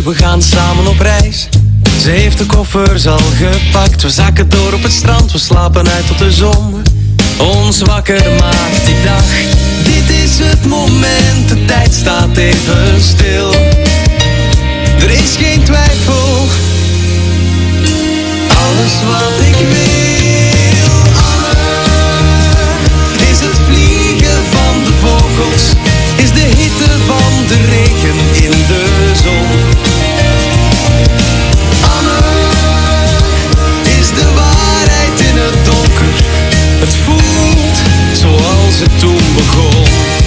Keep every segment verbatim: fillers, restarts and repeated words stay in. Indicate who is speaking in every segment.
Speaker 1: we gaan samen op reis. Ze heeft de koffers al gepakt. We zakken door op het strand, we slapen uit tot de zon ons wakker maakt. Ik dacht, dit is het moment, de tijd staat even stil. Er is geen twijfel, alles wat ik wil, Anne, is het vliegen van de vogels, is de hitte van de regen in de zon. Anne, is de waarheid in het donker, het voelt zoals het toen begon.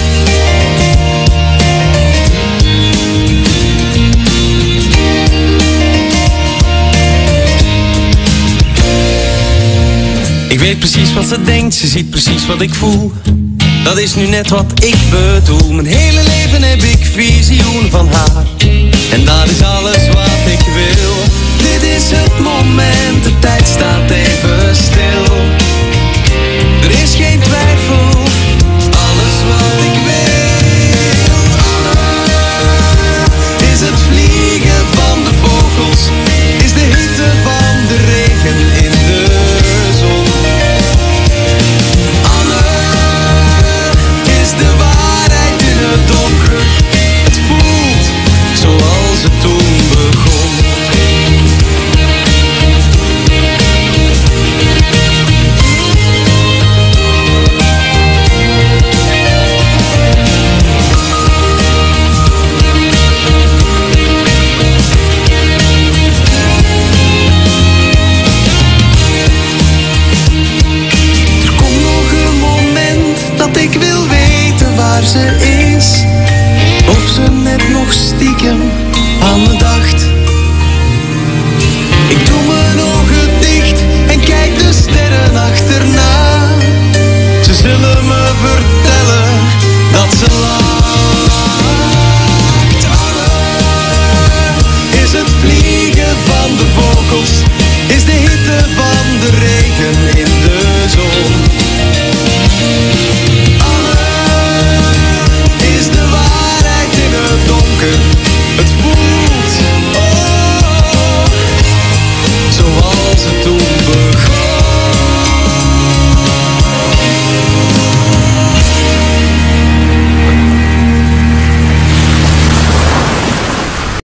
Speaker 1: Ik weet precies wat ze denkt, ze ziet precies wat ik voel. Dat is nu net wat ik bedoel. Mijn hele leven heb ik visioen van haar. En dat is alles wat ik wil. Dit is het moment, de tijd staat